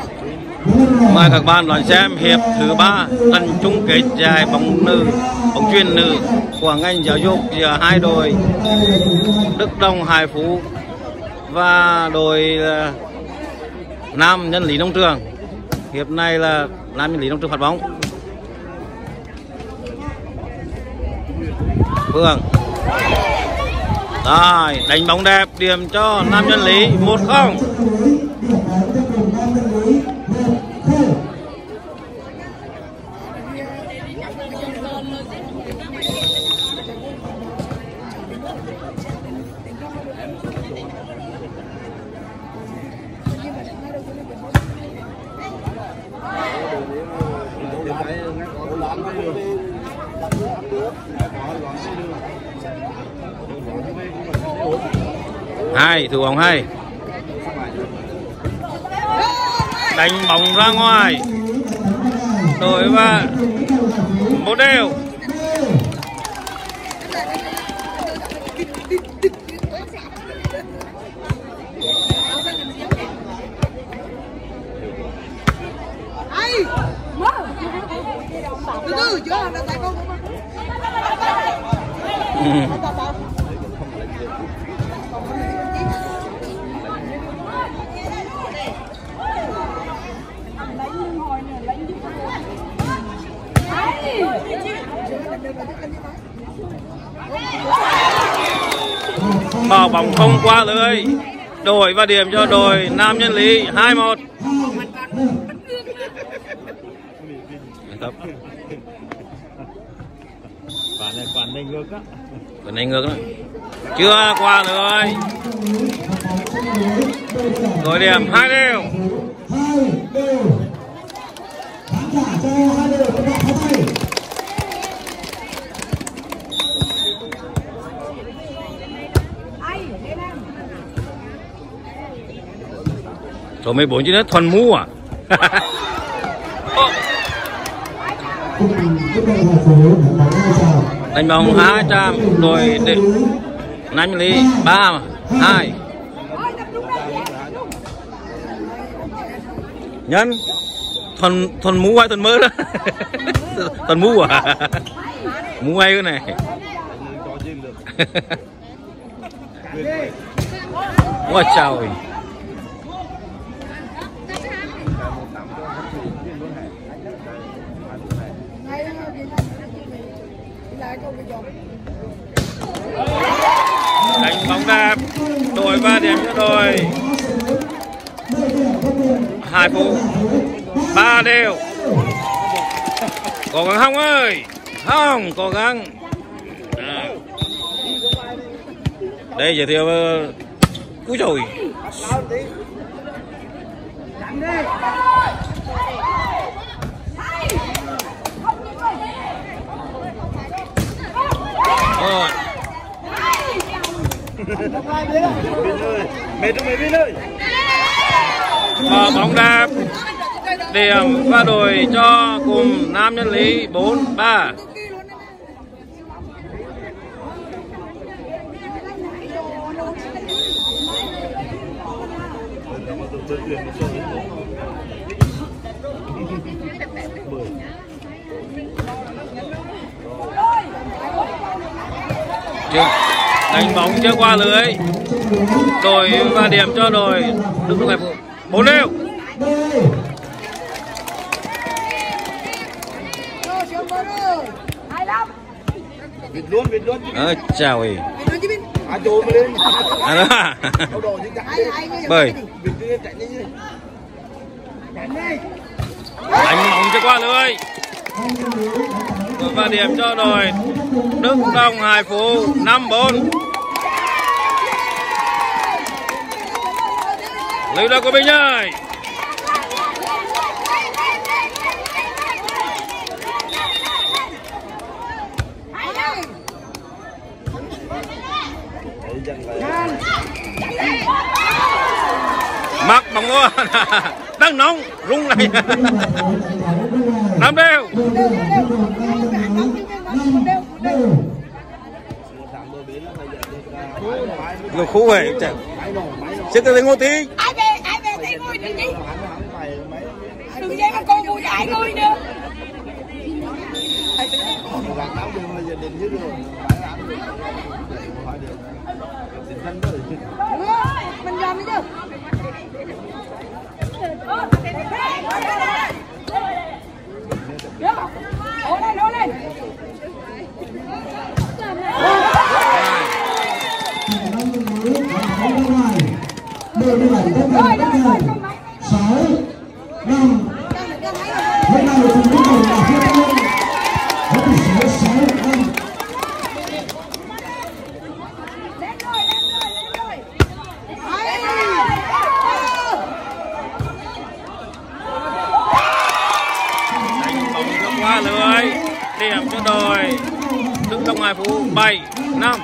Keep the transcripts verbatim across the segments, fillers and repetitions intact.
Mời các bạn đón xem hiệp thứ ba trận chung kết giải bóng nữ, bóng chuyền nữ của ngành giáo dục giữa hai đội Đức Đồng Hải Phú và đội Nam Nhân Lý Nông Trường. Hiệp này là Nam Nhân Lý Nông Trường phạt bóng. Phương rồi đánh bóng đẹp, điểm cho Nam Nhân Lý một không. Hai thủ bóng hay, đánh bóng ra ngoài, đổi và một đều. Bảo bóng không qua lưới, đổi và điểm cho đội Nam Nhân Lý hai một. Quả này quả này ngược á. Quả này ngược đó. Chưa qua lưới. Đổi điểm hai đều. Số mười bốn chứ nó thuần mu à? Đánh bóng hai trăm đội Nam Nhân Lý ba hai. Nhân thuần thuần mu hay thuần mơ đó? Thuần mu à? Mu hay cái này. Ôi trời. Đánh bóng đẹp, đội ba điểm cho đội Hải Phú ba đều. Cố gắng Hồng ơi, Hồng cố gắng. Đây giới thiệu cú chồi. Rồi. Và bóng đẹp, điểm và đội cho cùng Nam Nhân Lý bốn ba. Chưa. Đánh bóng chưa qua lưới, đội và điểm cho đội Đức Đồng Hải Phú bốn đều. Vịt luôn, vịt luôn. Ờ, chào ơi. À, trốn mà lên. À, bởi đánh bóng chưa qua lưới và điểm cho đội Đức Đồng Hải Phú năm bốn. Lưu đó của Bình ơi. Mắc bóng luôn. Đang nóng rung này. Năm đều. Người khu vậy. Chết tới ngô tí. Ai về, ai về thấy ngồi đi đi. Đừng dây các con vui dạy thôi nữa. Mình làm đi chứ. Ổ lên, ổ lên. Đội điện ảnh các bạn bắt đầu sáu năm hôm nay cùng với cầu là Phước Long có tỷ số sáu năm. Đánh bóng không qua lưới, điểm cho đội Đức Long Hải Phú bảy năm.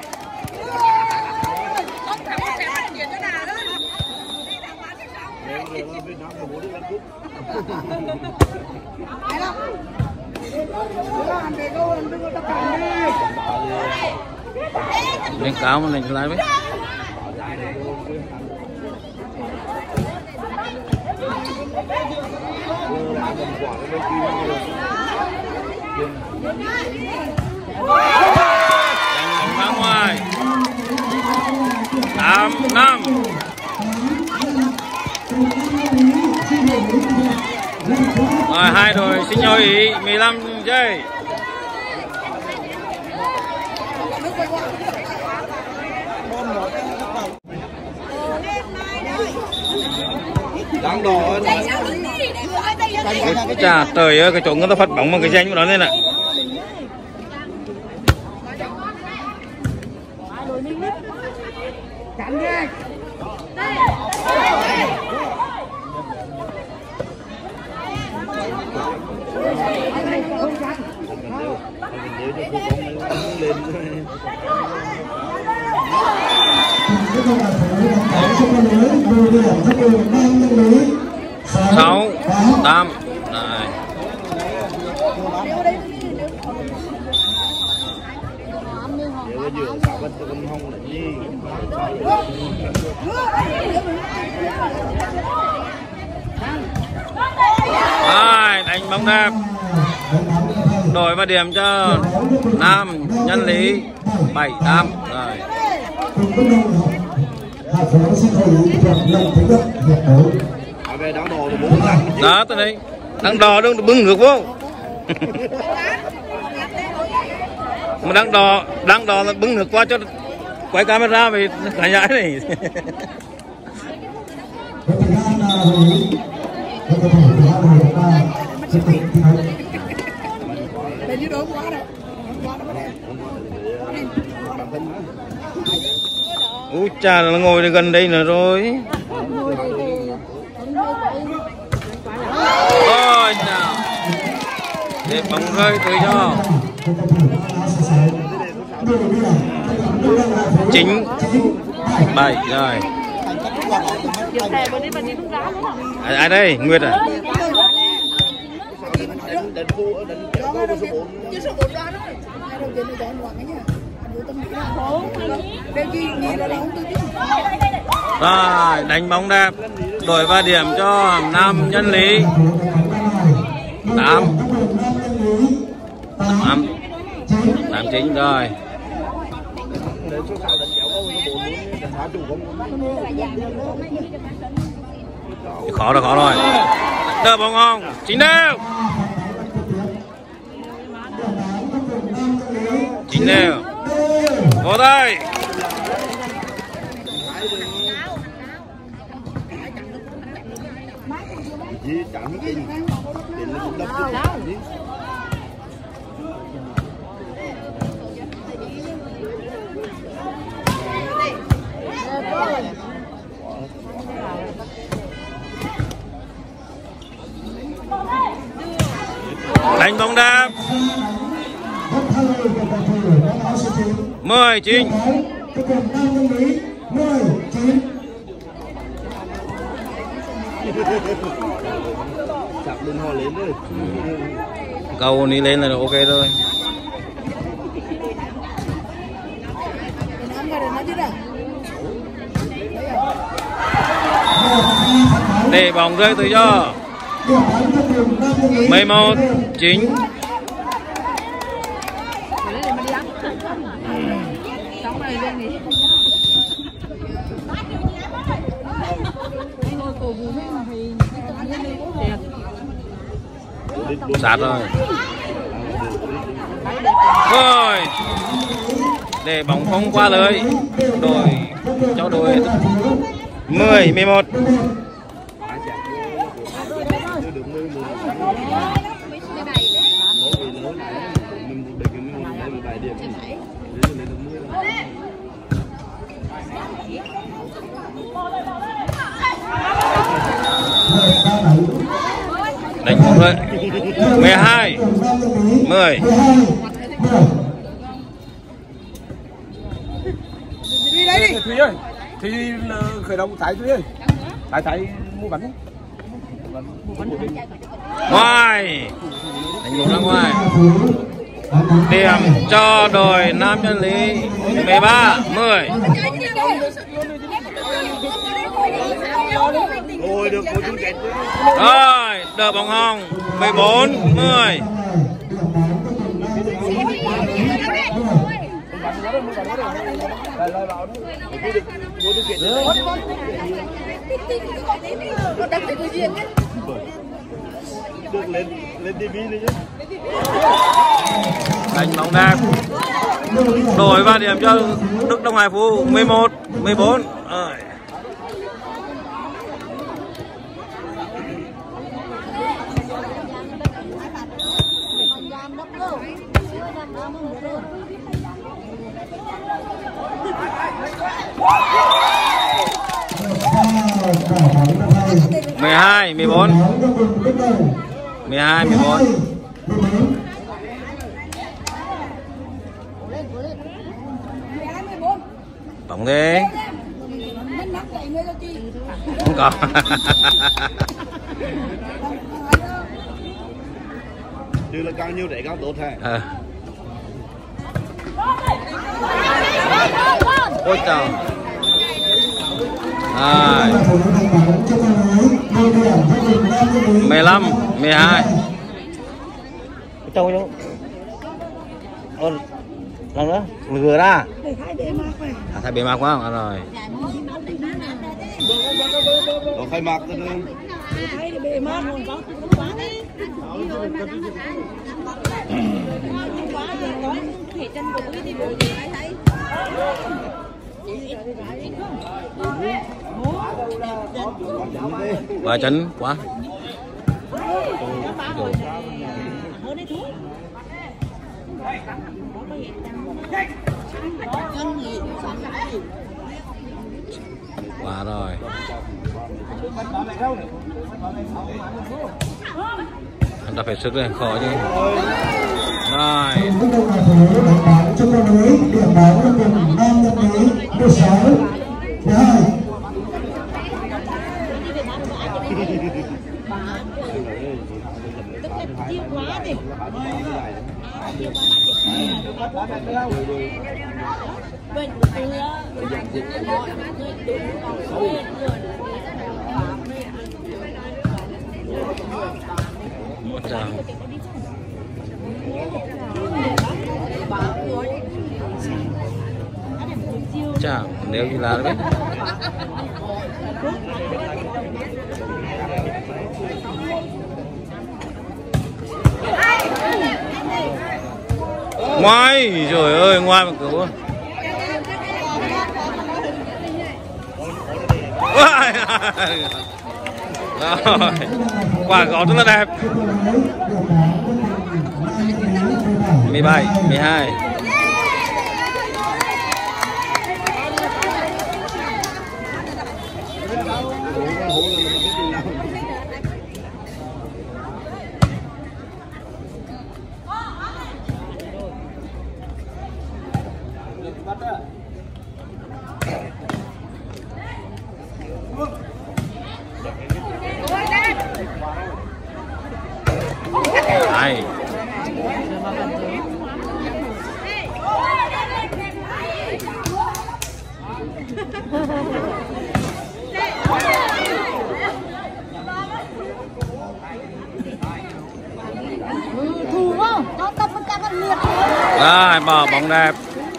Lên cao mà lên lại với. Đánh bóng ra ngoài. tám năm. Rồi hai đội xin nhau ý mười lăm giây. Đáng đỏ. Chà trời ơi, cái chỗ người ta phát bóng bằng cái danh của nó lên nè. Sáu tám này. Rồi, đánh bóng đẹp. Đổi vào điểm cho Nam Nhân Lý bảy tám rồi. Đó tới đây. Đang đò đâu bưng ngược vô. Mà đang đò, đang đò là bưng ngược qua cho quay camera về cả nhãi này. Úi cha là ngồi gần đây nữa rồi. Ôi nào. Để bóng rơi tới cho chín bảy rồi. Ai, ai đây? Nguyệt à? Rồi, đánh bóng đẹp. Đổi vào điểm cho Nam Nhân Lý tám tám tám chín rồi. Khó rồi, khó rồi. Đỡ bóng không? Chín đều. Chín đều. Vô đây. Đánh bóng đẹp. Mười chín. Cầu đi lên là ok thôi. Một Để bóng rơi tự do. mười một chín. Sát rồi. Rồi. Để bóng không qua lưới. Đội cho đội mười mười một. Đánh bóng rồi. mười hai mười. Thúy ơi, Thúy khởi động Thái Thúy ơi. Thái Thái mua bánh. Ngoài. Đánh bóng ra ngoài. Điểm cho đội Nam Nhân Lý mười ba mười. Ôi được cô chú chết. Rồi, đỡ bóng hồng mười bốn mười. Được lên lên ti vi đi chứ. Đánh bóng đẹp. Đổi vào điểm cho Đức Đông Hải Phú mười một mười bốn. Rồi. mười hai mười bốn. mười hai mười bốn. Bóng đi. Không có. Chứ là càng nhiều để càng tốt ha. À. Ôi trời. À. mười lăm mười hai. Trâu đâu? Ôi. Lần nữa, mình vừa ra. À, thay bề mặt quá không? À, rồi. Có khai mạc rồi. Thấy bề mặt còn có quá đấy. Và chấn quá. Quá rồi. Anh ta phải sức lên khó chứ. Rồi. Chào. Chào, nếu như là đấy. Ngoài, trời ơi, ngoài mà cứu. Rồi, quả gõ rất là đẹp. mười bảy mười hai. Này. Ai bỏ bóng đẹp.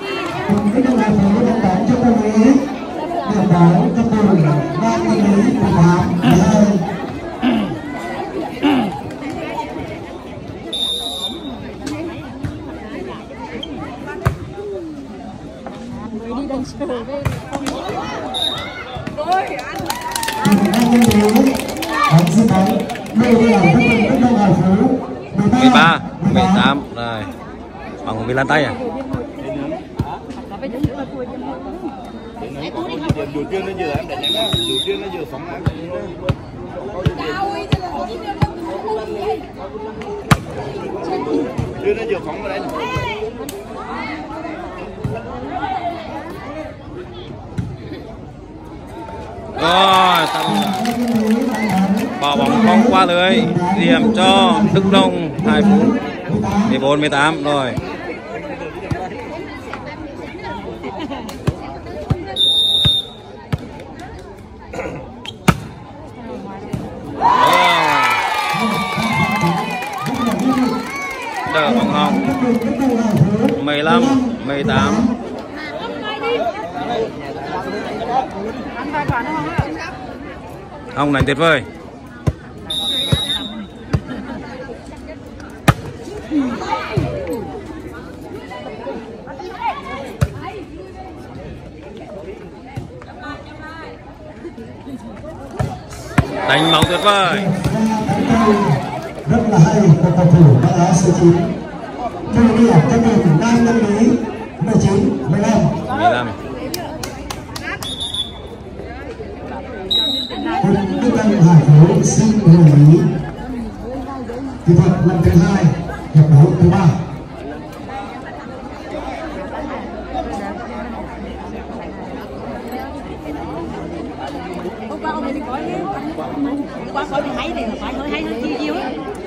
Đi đánh trở về mười ba, mười tám rồi. Bằng bị lan tay à? Dù chưa nó vừa em để nhắn á, dù chưa nó vừa phỏng em. Chưa nó vừa phỏng vào đây. Rồi, bỏ bóng không qua lưới, điểm cho Đức Đông hai phút mười bốn mười tám rồi. Đỡ bóng hồng mười lăm mười tám. Ông này tuyệt vời. Đánh bóng tuyệt vời. Rất là hay của cầu thủ mang áo số chín. Đưa điểm cho mình Nam Nhân Lý mười chín mười lăm. mười lăm. Đức Tân Hải Phố xin đồng ý kỹ thuật lần thứ hai, hiệp đấu thứ ba. hôm qua ông đi coi đi hôm qua coi bị hay này là phải hơi hay hơn chi nhiều á.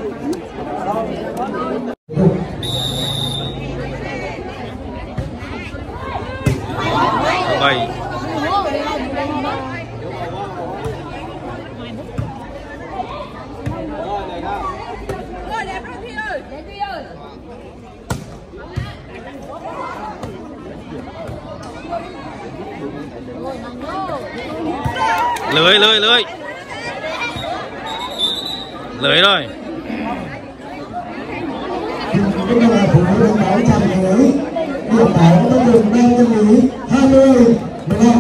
Bảy. Lưới lưới lưới lưới rồi. Bây giờ là thủ đô báo chạm lưới, điểm báo có đường Nam Nhân Lý hai mươi mười lăm.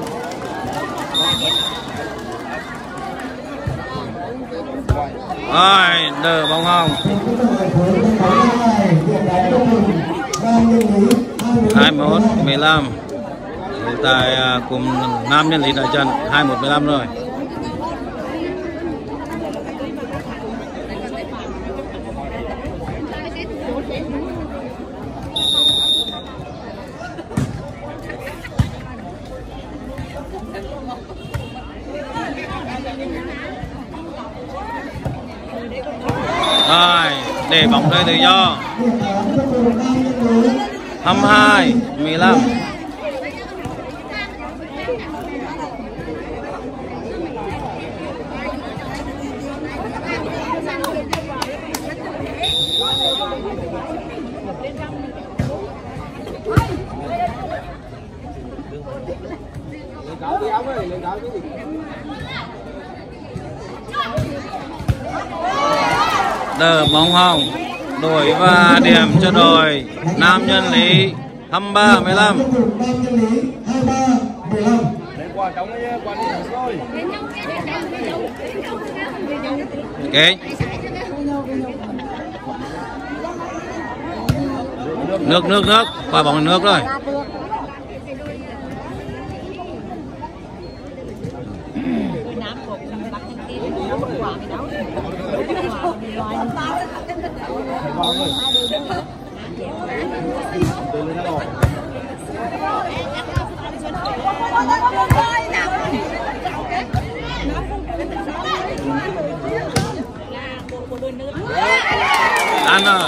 Rồi, đỡ bóng hồng hai mươi mốt mười lăm. Hiện tại cùng Nam Nhân Lý đại trận hai mươi mốt mười lăm rồi. Rồi, để bóng rơi tự do. hai mươi hai mười lăm. Đỡ bóng hồng đổi và điểm cho đội Nam Nhân Lý hai mươi ba mười lăm. Ok. Nước nước nước qua bóng nước rồi. Ăn rồi.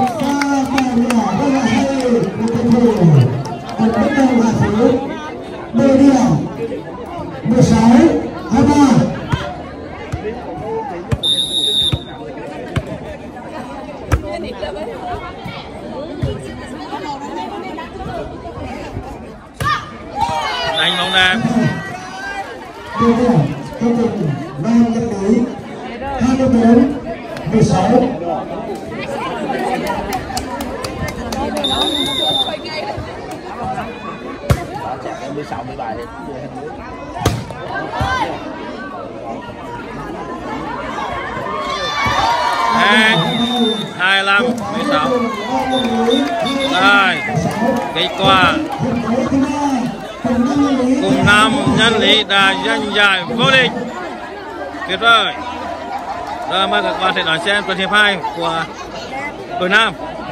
mười sáu hai mươi ba. chương trình nam nhân nữ hai mươi bốn mười sáu. mười sáu mười bảy hai lăm mười sáu. Rồi kết quả cùng nam nhân lý đã giành giải vô địch. Tuyệt vời. Rồi mời các bạn sẽ đón xem tuần hiệp hai của đội nam.